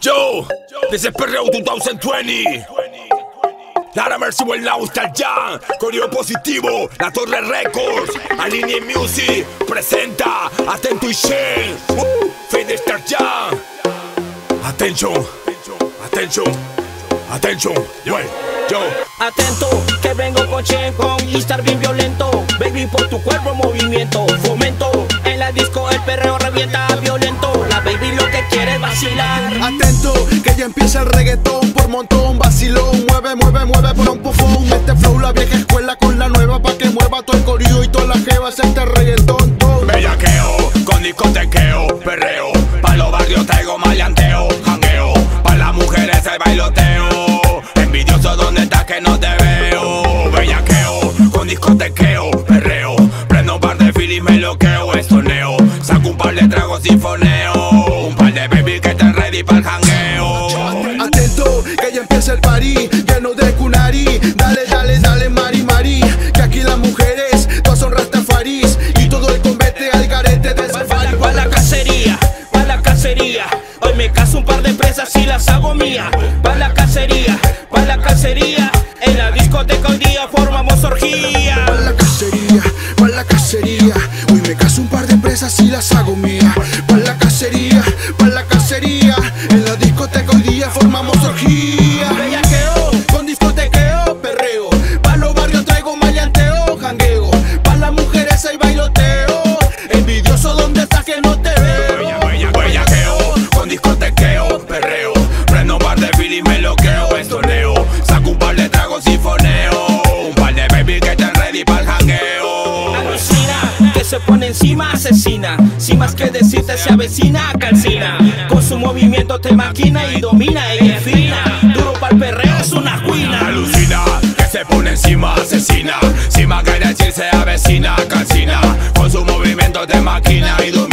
Yo, this is Perreo 2020. Lara Mercy will now start ya. Coreo positivo, La Torre Records, Alinea Music presenta Atento y Shell. Fade start ya. Attention, attention, attention. Yo. Atento, que vengo con Chen y estar bien violento. Baby, por tu cuerpo movimiento, fomento. En la disco el perreo revienta violento. La baby lo que quiere es vacilar. Atento, que ya empieza el reggaetón por montón, vacilón. Mueve, mueve, mueve por un pufón. Este flow la vieja escuela con la nueva, pa' que mueva todo el corillo y todas las jevas. Este reggaetón todo bellaqueo, con discotequeo, perreo. Pa' los barrios traigo maleanteo, jangueo. Pa' las mujeres el bailoteo. Envidioso, ¿dónde estás que no te veo? Bellaqueo, con discotequeo, perreo. Prendo un par de filis y me loqueo, estoneo. Saco un par de tragos y foneo. Un par de baby que estén ready pa'l jangueo. Atento, que ya empieza el party, lleno de kunari. Dale, dale, dale, mari, mari. Que aquí las mujeres, todas son rastafaris. Y todo el combate al garete del safari. Pa' la cacería, pa' la cacería. Hoy me caso un par de presas y las hago mía. Pa' la cacería, pa' la cacería. En la discoteca hoy día formamos orgía. Pa' la cacería, pa' la cacería. Hoy me caso un par de presas y las hago mía. Pa' la cacería, pa' la cacería. En la discoteca hoy día formamos orgía. Bellaqueo, Con discotequeo, perreo. Pa' los barrios traigo maleanteo, jangueo. Pa' las mujeres hay bailoteo. Envidioso, ¿dónde estás que no te veo? Bellaqueo, con discotequeo, perreo. Prendo un par de filis, me loqueo, estoneo. Saco un par de tragos y foneo. Un par de baby que estén ready pa'l jangueo. alucina, que se pone encima, asesina. Sin más que decirte se avecina, calcina. Con su movimiento te maquina y domina. Ella es fina, duro pa'l perreo, es una cuina. Alucina, que se pone encima, asesina. Sin más que decir se avecina, calcina. Con su movimiento te maquina y domina.